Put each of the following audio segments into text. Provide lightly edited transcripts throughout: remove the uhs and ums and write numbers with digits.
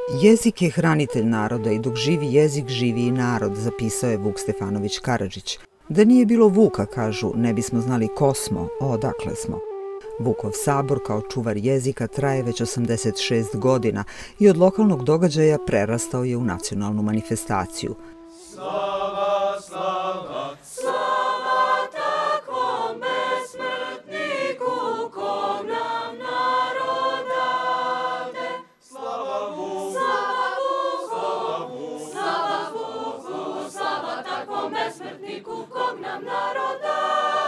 Jezik je hranitelj naroda i dok živi jezik, živi i narod, zapisao je Vuk Stefanović Karadžić. Da nije bilo Vuka, kažu, ne bismo znali ko smo, odakle smo. Vukov sabor kao čuvar jezika traje već 86 godina i od lokalnog događaja prerastao je u nacionalnu manifestaciju. Slava, slava, slava takvom besmrtniku kog nam narod dade. Slava Vuku, slava Vuku, slava Vuku, slava takvom besmrtniku kog nam narod dade.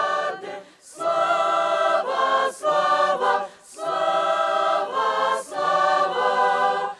Slava, slava, slava, slava,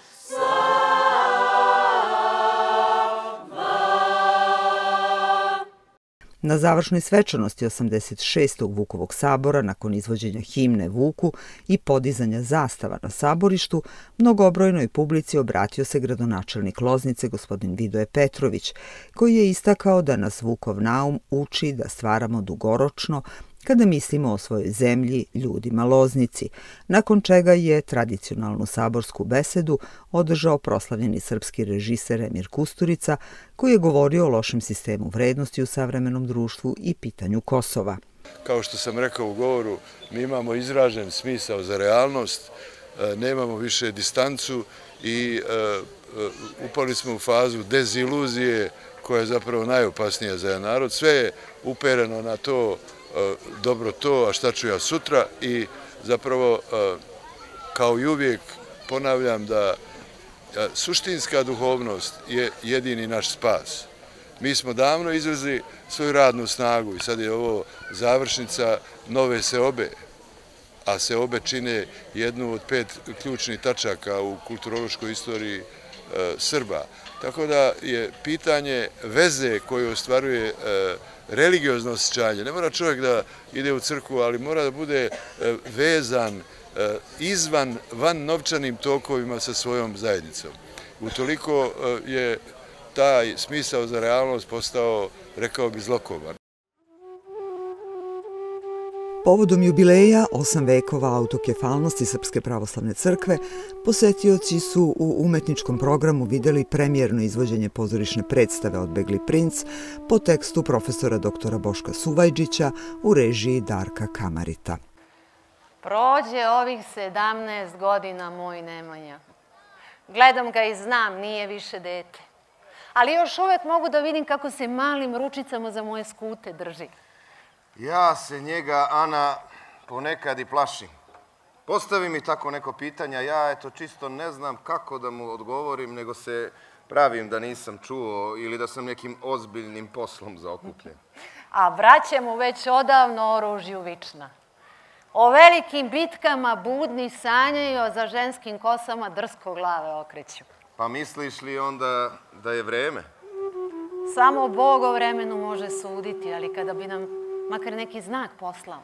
Na završnoj svečanosti 86. Vukovog sabora, nakon izvođenja himne Vuku i podizanja zastava na saborištu, mnogobrojnoj publici obratio se gradonačelnik Loznice, gospodin Vidoje Petrović, koji je istakao da nas Vukov naum uči da stvaramo dugoročno kada mislimo o svojoj zemlji, ljudima Loznici, nakon čega je tradicionalnu saborsku besedu održao proslavljeni srpski režiser Emir Kusturica, koji je govorio o lošem sistemu vrednosti u savremenom društvu i pitanju Kosova. Kao što sam rekao u govoru, mi imamo izražen smisao za realnost, nemamo više distancu i upali smo u fazu deziluzije koja je zapravo najopasnija za jedan narod. Sve je upereno na to dobro to, a šta ću ja sutra, i zapravo kao i uvijek ponavljam da suštinska duhovnost je jedini naš spas. Mi smo davno izvezli svoju radnu snagu i sad je ovo završnica nove seobe, a seobe čine jednu od 5 ključnih tačaka u kulturološkoj istoriji Srba. Tako da je pitanje veze koju ostvaruje religiozno osjećanje. Ne mora čovjek da ide u crkvu, ali mora da bude vezan van novčanim tokovima sa svojom zajednicom. Utoliko je taj smisao za realnost postao, rekao bi, zlokoban. Povodom jubileja 8 vekova autokefalnosti Srpske pravoslavne crkve, posetioci su u umetničkom programu videli premijerno izvođenje pozorišne predstave Odbegli princ po tekstu profesora doktora Boška Suvajđića u režiji Darka Kamarita. Prođe ovih 17 godina moj Nemanja. Gledam ga i znam, nije više dete. Ali još uvek mogu da vidim kako se malim ručicama za moje skute drži. Ja se njega, Ana, ponekad i plašim. Postavi mi tako neko pitanja, ja eto čisto ne znam kako da mu odgovorim, nego se pravim da nisam čuo ili da sam nekim ozbiljnim poslom zaokupljen. A braća mu već odavno oružju vična. O velikim bitkama budni sanjaju, a za ženskim kosama drsko glave okreću. Pa misliš li onda da je vreme? Samo Bog o vremenu može suditi, ali kada bi nam makar neki znak poslao.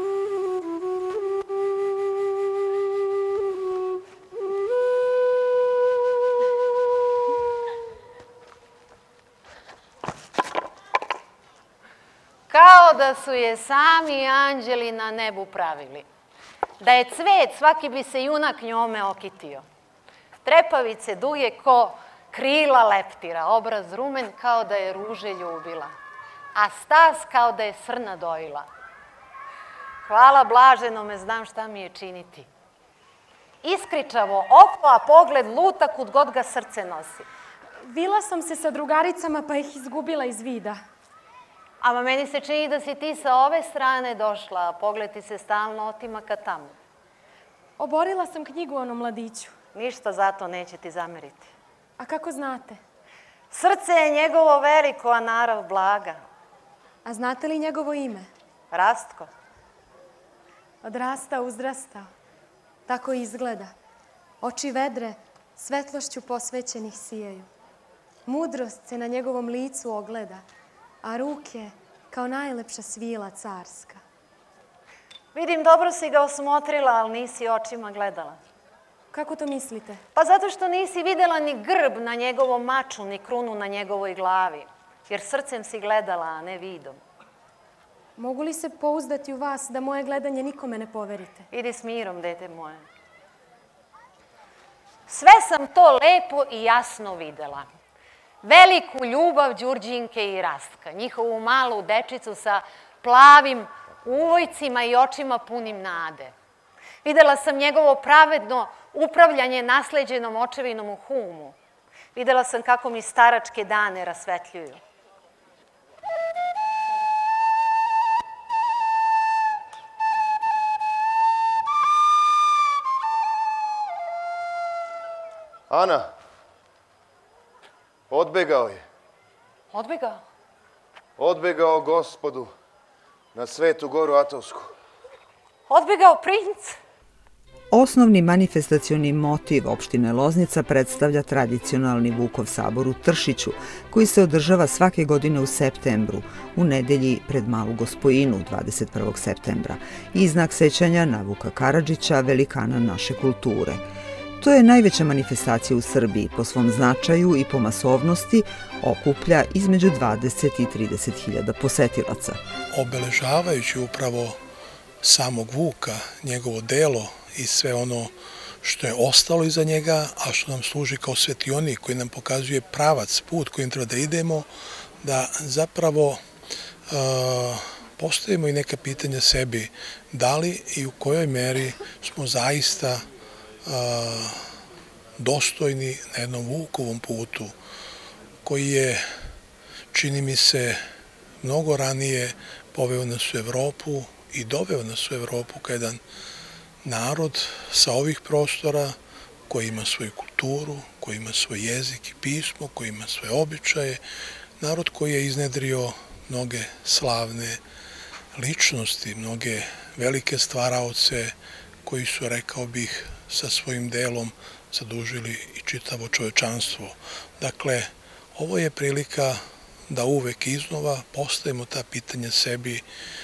Kao da su je sami anđeli na nebu pravili. Da je cvet, svaki bi se junak njome okitio. Trepavice duge ko krila leptira, obraz rumen kao da je ruže ljubila, a stas kao da je srna dojila. Hvala blaženome, znam šta mi je činiti. Iskričavo oko, a pogled luta kud god ga srce nosi. Vila sam se sa drugaricama pa ih izgubila iz vida. Ama meni se čini da si ti sa ove strane došla, a pogled ti se stalno otima ka tamo. Oborila sam knjigu o onom mladiću. Ništa zato neće ti zameriti. A kako znate? Srce je njegovo veliko, a narav blaga. A znate li njegovo ime? Rastko. Odrastao, uzrastao. Tako izgleda. Oči vedre, svetlošću posvećenih sijaju. Mudrost se na njegovom licu ogleda, a ruke kao najlepša svila carska. Vidim, dobro si ga osmotrila, ali nisi očima gledala. Kako to mislite? Pa zato što nisi videla ni grb na njegovom maču, ni krunu na njegovoj glavi. Jer srcem si gledala, a ne vidom. Mogu li se pouzdati u vas da moje gledanje nikome ne poverite? Idi s mirom, dete moje. Sve sam to lepo i jasno videla. Veliku ljubav Đurđinke i Rastka, njihovu malu dečicu sa plavim uvojcima i očima punim nade. Videla sam njegovo pravedno upravljanje nasleđenom očevinom u Humu. Videla sam kako mi staračke dane rasvetljuju. Ana, odbegao je. Odbegao? Odbegao Gospodu na Svetu Goru Atovsku. Odbegao princ? Osnovni manifestacioni motiv opštine Loznica predstavlja tradicionalni Vukov sabor u Tršiću, koji se održava svake godine u septembru, u nedelji pred Malu Gospojinu, 21. septembra, i znak sećanja na Vuka Karadžića, velikana naše kulture. To je najveća manifestacija u Srbiji, po svom značaju i po masovnosti okuplja između 20 i 30 hiljada posetilaca. Obeležavajući upravo samog Vuka, njegovo delo i sve ono što je ostalo iza njega, a što nam služi kao svetionik koji nam pokazuje pravac, put kojim treba da idemo, da zapravo postavimo i neka pitanja sebi, da li i u kojoj meri smo zaista dostojni na jednom Vukovom putu koji je, čini mi se, mnogo ranije poveo nas u Evropu i doveo nas u Evropu kao jedan narod sa ovih prostora koji ima svoju kulturu, koji ima svoj jezik i pismo, koji ima svoje običaje, narod koji je iznedrio mnoge slavne ličnosti, mnoge velike stvaraoce koji su, rekao bih, sa svojim delom zadužili i čitavo čovečanstvo. Dakle, ovo je prilika da uvek iznova postavimo ta pitanja sebi,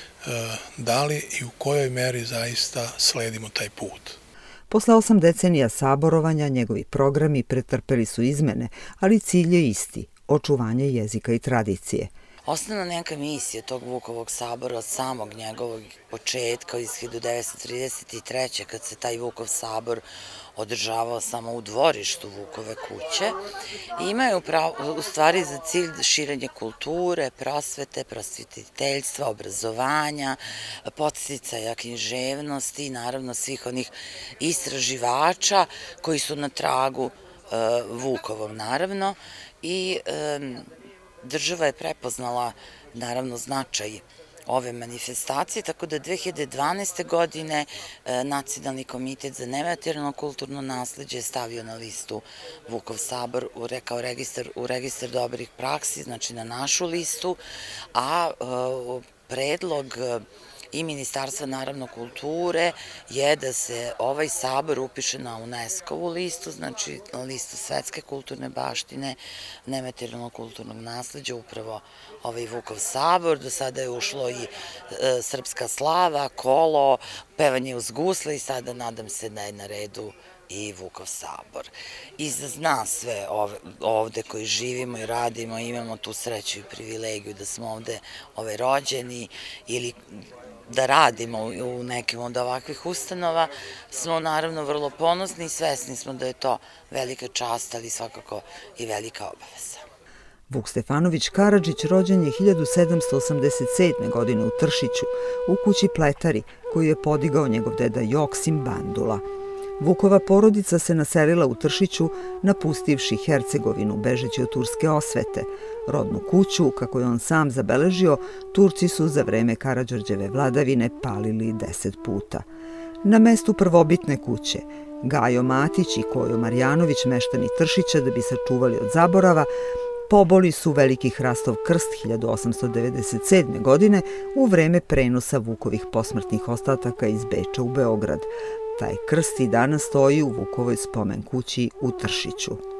da li i u kojoj meri zaista sledimo taj put. Posle 8 decenija saborovanja, njegovi programi pretrpeli su izmene, ali cilj je isti – očuvanje jezika i tradicije. Osnovna neka misija tog Vukovog sabora od samog njegovog početka iz 1933. kad se taj Vukov sabor održavao samo u dvorištu Vukove kuće, imaju u stvari za cilj širenje kulture, prosvete, prosvetiteljstva, obrazovanja, podsticaja književnosti i naravno svih onih istraživača koji su na tragu Vukovom naravno i država je prepoznala naravno značaj ove manifestacije, tako da 2012. godine Nacionalni komitet za nematerijalno kulturno nasleđe je stavio na listu Vukov sabor kao u registar dobrih praksi, znači na našu listu, a predlog i Ministarstva naravno kulture je da se ovaj sabor upiše na UNESCO-vu listu, znači na listu svetske kulturne baštine, nematerijalnog kulturnog nasleđa, upravo ovaj Vukov sabor. Do sada je ušlo i srpska slava, kolo, pevanje uz gusle i sada nadam se da je na redu i Vukov sabor. I za nas sve ovde koji živimo i radimo, imamo tu sreću i privilegiju da smo ovde rođeni ili da radimo u nekim od ovakvih ustanova, smo naravno vrlo ponosni i svesni smo da je to velika čast, ali svakako i velika obaveza. Vuk Stefanović Karadžić rođen je 1787. godine u Tršiću, u kući Pletari, koju je podigao njegov deda Joksim Bandula. Vukova porodica se naselila u Tršiću, napustivši Hercegovinu, bežeći od turske osvete. Rodnu kuću, kako je on sam zabeležio, Turci su za vreme Karađorđeve vladavine palili 10 puta. Na mestu prvobitne kuće, Gajo Matić i Kojo Marjanović, meštani Tršića, da bi sačuvali od zaborava, poboli su veliki hrastov krst 1897. godine u vreme prenosa Vukovih posmrtnih ostataka iz Beča u Beograd. Taj krst i danas stoji u Vukovoj spomen kući u Tršiću.